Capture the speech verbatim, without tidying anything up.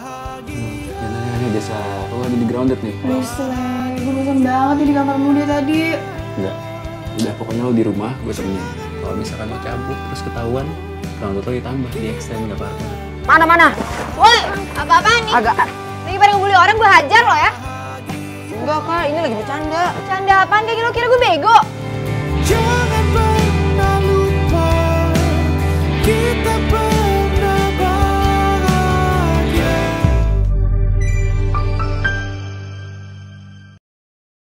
Jangan aneh-aneh deh, Sa. Lo lagi di grounded nih. Please, Len. Gue bosan banget nih di kamarmu dia tadi. Enggak. Udah, pokoknya lo di rumah, gue temenin. Kalau misalkan lo cabut terus ketahuan, grounded lo ditambah, di extend nggak apa-apa. Mana-mana? Woi, apa-apaan nih? Agak. Lagi pada ngebully orang, gue hajar lo ya. Enggak, Kak. Ini lagi bercanda. Canda apaan? Kayak lo kira gue bego?